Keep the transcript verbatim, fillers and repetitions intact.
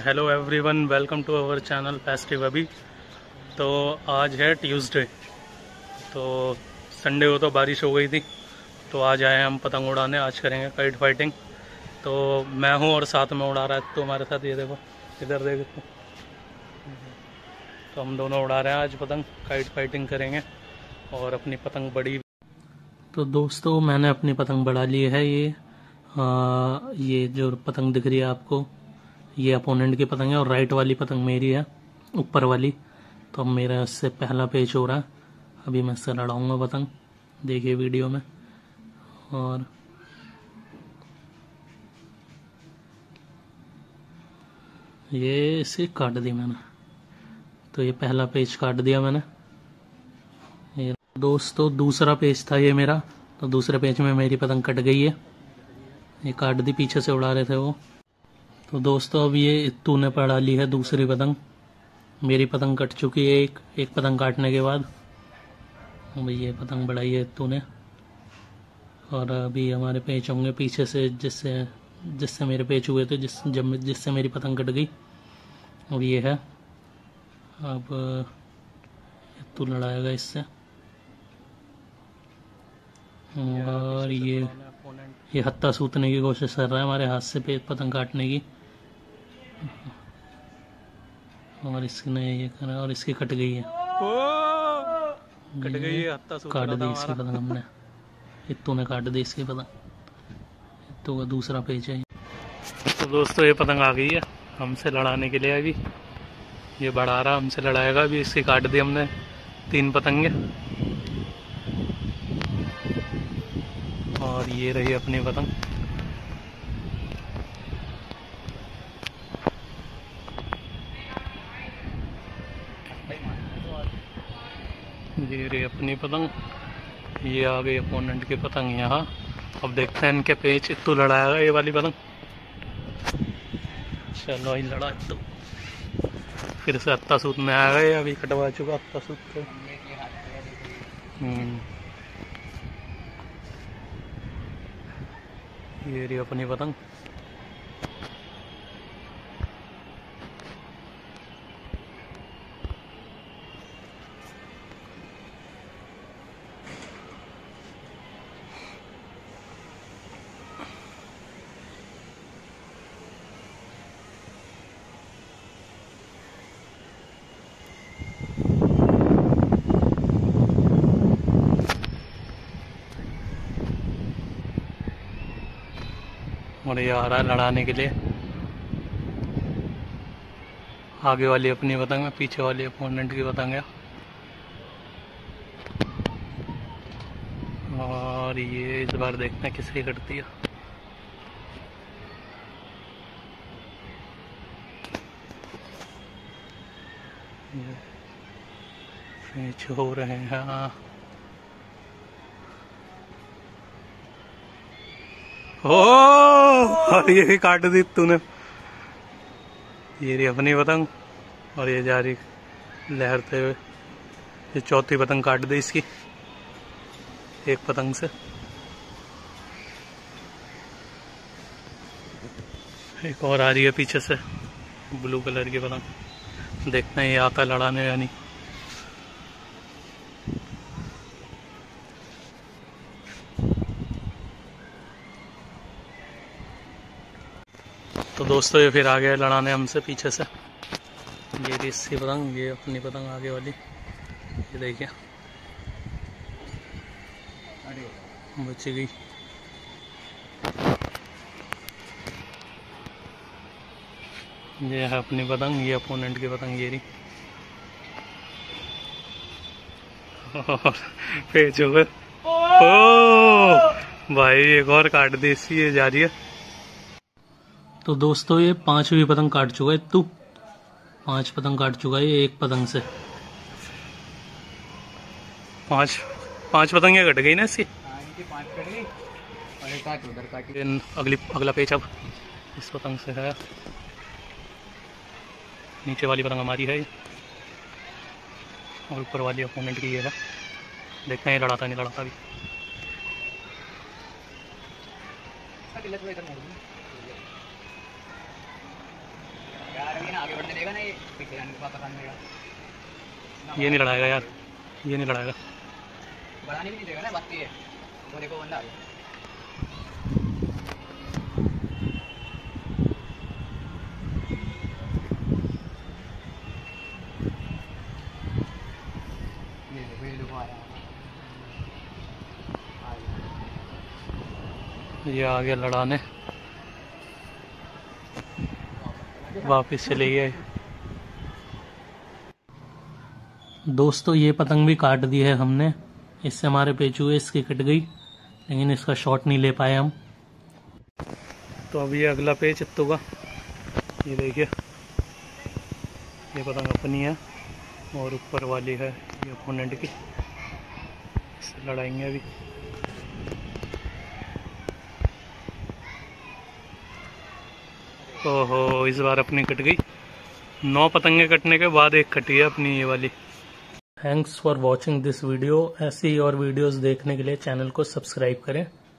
Hello everyone, welcome to our channel festive अभी। तो आज है ट्यूसडे, तो संडे को तो बारिश हो गई थी, तो आज आए हम पतंग उड़ाने। आज करेंगे काइट फाइटिंग। तो मैं हूँ और साथ में उड़ा रहा है तो हमारे साथ, ये देखो, इधर देखो, तो हम दोनों उड़ा रहे हैं आज पतंग। काइट फाइटिंग करेंगे और अपनी पतंग बड़ी। तो दोस्तों, मैंने अपनी पतंग बढ़ा ली है। ये आ, ये जो पतंग दिख रही है आपको, ये अपोनेंट की पतंग है और राइट वाली पतंग मेरी है, ऊपर वाली। तो अब मेरा इससे पहला पेच हो रहा है। अभी मैं इससे लड़ाऊंगा पतंग, देखिए वीडियो में। और ये इसे काट दी मैंने, तो ये पहला पेच काट दिया मैंने। ये दोस्तों दूसरा पेच था ये मेरा, तो दूसरे पेच में मेरी पतंग कट गई है। ये काट दी, पीछे से उड़ा रहे थे वो। तो दोस्तों अब ये इत्तू ने पड़ा ली है दूसरी पतंग। मेरी पतंग कट चुकी है एक एक पतंग काटने के बाद। अभी ये पतंग बढ़ाई है इत्तू ने, और अभी हमारे पेच होंगे पीछे से, जिससे जिससे मेरे पेच हुए थे, जिस जब जिससे मेरी पतंग कट गई। अब ये है, अब इत्तू लड़ाएगा इससे। और ये ये हत्ता सूतने की कोशिश कर रहा है हमारे हाथ से पेच पतंग काटने की, और इसने ये करा और इसकी कट गई है। कट गई है, हत्ता सूत काट दी इसकी पतंग हमने। इत्तू ने काट दी इसकी पतंग। इत्तू का दूसरा पेच है। तो दोस्तों ये पतंग आ गई है हमसे लड़ाने के लिए। अभी ये बढ़ा रहा, हमसे लड़ाएगा। अभी इसकी काट दी हमने तीन पतंगे, और ये रही अपनी पतंग। ये रही अपनी पतंग, ये आ गई अपोनेंट की पतंग यहाँ। अब देखते हैं इनके पेच। इत्तू लड़ाएगा ये वाली पतंग। चलो ही लड़ा इत्तू, फिर से हत्ता सूत में आ गए। अभी कटवा चुका हत्ता सूत को। हम्म ये रही अपनी पतंग। और ये आ रहा है लड़ाने के लिए। आगे वाली अपनी पतंग है, पीछे वाली अपोनेंट की पतंग है। और ये इस बार देखते हैं किसकी कटती है। मैच हो रहे हैं। ओ और ये काट दी तूने। ये रही अपनी पतंग, और ये जा रही लहरते हुए। ये चौथी पतंग काट दी इसकी एक पतंग से। एक और आ रही है पीछे से, ब्लू कलर की पतंग। देखते हैं ये आता लड़ाने या नहीं। तो दोस्तों ये फिर आ गया लड़ाने हमसे पीछे से। ये रही इसकी पतंग, ये अपनी पतंग आगे वाली। ये देखिए बच गई। ये है अपनी पतंग, ये अपोनेंट की पतंग। ये रही। और पेच हो गए। ओ भाई एक और काट दी इसकी, ये जा रही है। तो दोस्तों ये पांचवी पतंग काट चुका है तू। पांच पतंग काट चुका है ये एक पतंग से। पांच पांच पतंगें कट गई ना इसकी। पांच कट गई और एक काट उधर काटी। अगली अगला पेच अब इस पतंग से है। नीचे वाली पतंग हमारी है और ऊपर वाली अपोनेंट की है। देखते हैं ये लड़ाता नहीं लड़ाता भी। यार ये ना आगे बढ़ने देगा ना, ये पीछे जाने के बाद पता नहीं देगा। ये नहीं लड़ाएगा यार, ये नहीं लड़ाएगा। बढ़ाने भी नहीं देगा ना, बात ये है। वो देखो बंदा आ गया। ये देखो ये देखो आ रहा है। आ गया। ये आ गया लड़ाने, वापिस चले गए। दोस्तों ये पतंग भी काट दी है हमने, इससे हमारे पेच हुए, इसकी कट गई, लेकिन इसका शॉट नहीं ले पाए हम। तो अब ये अगला पेच इत्तो का, ये देखिए, ये पतंग अपनी है और ऊपर वाली है ये अपोनेंट की, इससे लड़ाएंगे अभी। ओहो, इस बार अपनी कट गई। नौ पतंगे कटने के बाद एक कटी है अपनी ये वाली। Thanks for watching this video. ऐसी और वीडियोस देखने के लिए चैनल को सब्सक्राइब करें।